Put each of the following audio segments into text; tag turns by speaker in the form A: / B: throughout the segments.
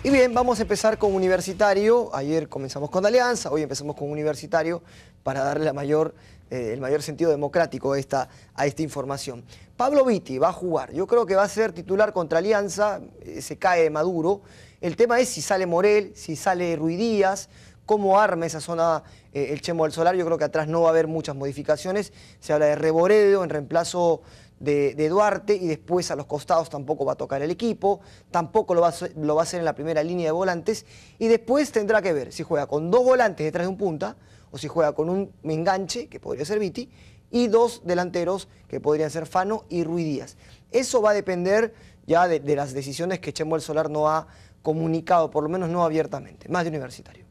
A: Y bien, vamos a empezar con Universitario. Ayer comenzamos con Alianza, hoy empezamos con Universitario para darle el mayor sentido democrático a esta información. Pablo Vitti va a jugar, yo creo que va a ser titular contra Alianza, se cae Maduro. El tema es si sale Morel, si sale Ruiz Díaz, cómo arma esa zona el Chemo del Solar. Yo creo que atrás no va a haber muchas modificaciones. Se habla de Reboredo en reemplazo de Duarte, y después a los costados tampoco va a tocar el equipo, tampoco lo va a hacer en la primera línea de volantes, y después tendrá que ver si juega con dos volantes detrás de un punta o si juega con un enganche, que podría ser Vitti, y dos delanteros que podrían ser Fano y Ruiz Díaz. Eso va a depender ya de las decisiones que Chemo del Solar no ha comunicado, por lo menos no abiertamente. Más de Universitario.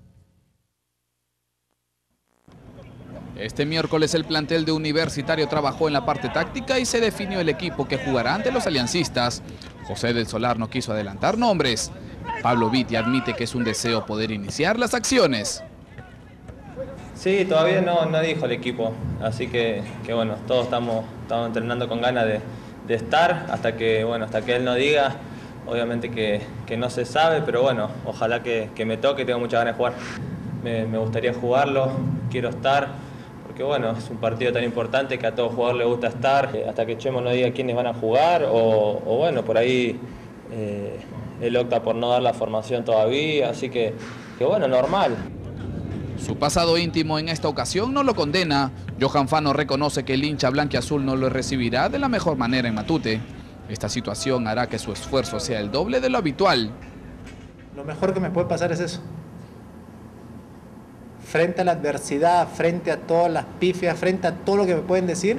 B: Este miércoles el plantel de Universitario trabajó en la parte táctica y se definió el equipo que jugará ante los aliancistas. José del Solar no quiso adelantar nombres. Pablo Vitti admite que es un deseo poder iniciar las acciones.
C: Sí, todavía no dijo el equipo, así que bueno, todos estamos entrenando con ganas de estar hasta que él no diga. Obviamente que no se sabe, pero bueno, ojalá que me toque, tengo muchas ganas de jugar. Me gustaría jugarlo, quiero estar. Porque bueno, es un partido tan importante que a todo jugador le gusta estar, hasta que Chemo no diga quiénes van a jugar, o bueno, por ahí él opta por no dar la formación todavía, así que bueno, normal.
B: Su pasado íntimo en esta ocasión no lo condena. Johan Fano reconoce que el hincha blanquiazul no lo recibirá de la mejor manera en Matute. Esta situación hará que su esfuerzo sea el doble de lo habitual.
D: Lo mejor que me puede pasar es eso. Frente a la adversidad, frente a todas las pifias, frente a todo lo que me pueden decir,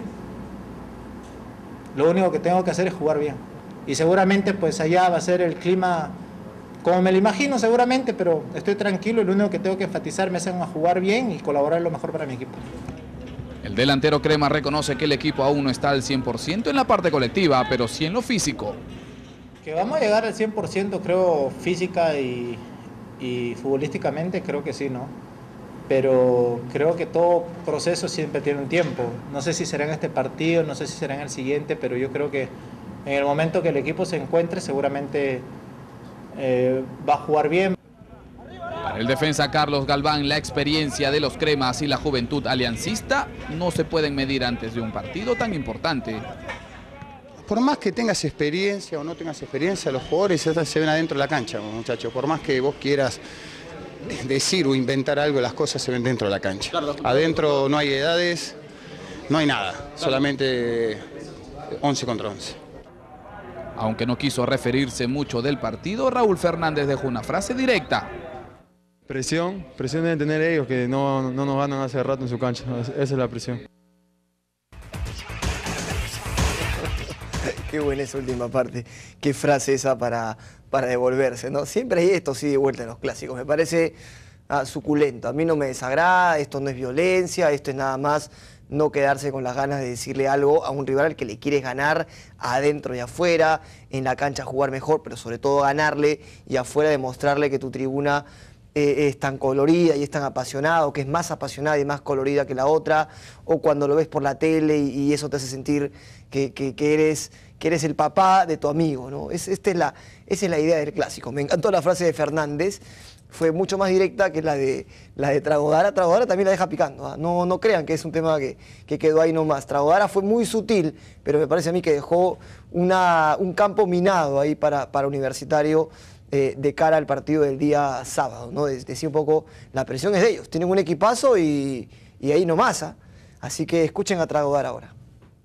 D: lo único que tengo que hacer es jugar bien. Y seguramente pues allá va a ser el clima como me lo imagino seguramente, pero estoy tranquilo y lo único que tengo que enfatizar me hacen a jugar bien y colaborar lo mejor para mi equipo.
B: El delantero crema reconoce que el equipo aún no está al 100% en la parte colectiva, pero sí en lo físico.
D: Que vamos a llegar al 100% creo física y futbolísticamente creo que sí, ¿no? Pero creo que todo proceso siempre tiene un tiempo. No sé si será en este partido, no sé si será en el siguiente, pero yo creo que en el momento que el equipo se encuentre seguramente va a jugar bien.
B: Para el defensa Carlos Galván, la experiencia de los cremas y la juventud aliancista no se pueden medir antes de un partido tan importante.
E: Por más que tengas experiencia o no tengas experiencia, los jugadores se ven adentro de la cancha, muchachos. Por más que vos quieras decir o inventar algo, las cosas se ven dentro de la cancha. Adentro no hay edades, no hay nada, solamente 11 contra 11.
B: Aunque no quiso referirse mucho del partido, Raúl Fernández dejó una frase directa.
F: Presión deben tener ellos, que no nos ganan hace rato en su cancha, esa es la presión.
A: Qué buena esa última parte, qué frase esa para devolverse, ¿no? Siempre hay esto sí de vuelta en los clásicos, me parece suculento, a mí no me desagrada, esto no es violencia, esto es nada más no quedarse con las ganas de decirle algo a un rival al que le quieres ganar adentro y afuera, en la cancha jugar mejor, pero sobre todo ganarle, y afuera demostrarle que tu tribuna es tan colorida y es tan apasionada, o que es más apasionada y más colorida que la otra, o cuando lo ves por la tele y eso te hace sentir que eres el papá de tu amigo, ¿no? Esa es la idea del clásico. Me encantó la frase de Fernández, fue mucho más directa que la de Tragodara. Tragodara también la deja picando, ¿eh? No crean que es un tema que quedó ahí nomás. Tragodara fue muy sutil, pero me parece a mí que dejó un campo minado ahí para Universitario de cara al partido del día sábado, ¿no? Decía un poco, la presión es de ellos, tienen un equipazo y ahí nomás, ¿eh? Así que escuchen a Tragodara ahora.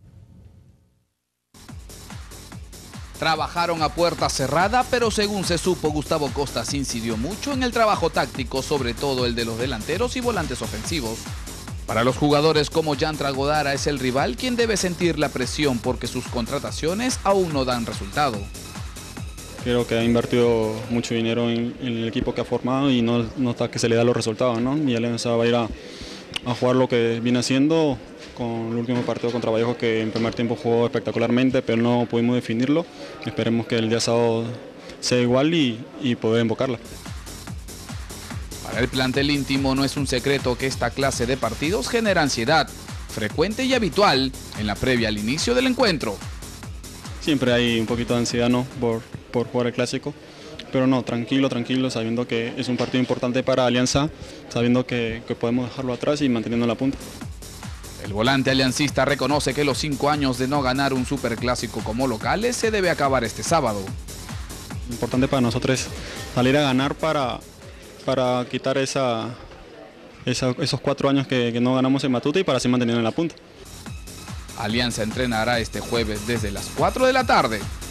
B: Trabajaron a puerta cerrada, pero según se supo, Gustavo Costas incidió mucho en el trabajo táctico, sobre todo el de los delanteros y volantes ofensivos. Para los jugadores como Jan Tragodara es el rival quien debe sentir la presión porque sus contrataciones aún no dan resultado.
G: Creo que ha invertido mucho dinero en el equipo que ha formado y no está que se le da los resultados, ¿no? Y Alianza va a ir a jugar lo que viene haciendo con el último partido contra Vallejo, que en primer tiempo jugó espectacularmente, pero no pudimos definirlo. Esperemos que el día sábado sea igual y poder invocarla.
B: Para el plantel íntimo no es un secreto que esta clase de partidos genera ansiedad, frecuente y habitual en la previa al inicio del encuentro.
G: Siempre hay un poquito de ansiedad, ¿no? por jugar el clásico. no, tranquilo, sabiendo que es un partido importante para Alianza, sabiendo que podemos dejarlo atrás y manteniendo la punta.
B: El volante aliancista reconoce que los 5 años de no ganar un superclásico como locales se debe acabar este sábado.
G: Importante para nosotros es salir a ganar para quitar esos 4 años que no ganamos en Matute y para así mantener en la punta.
B: Alianza entrenará este jueves desde las 4 de la tarde.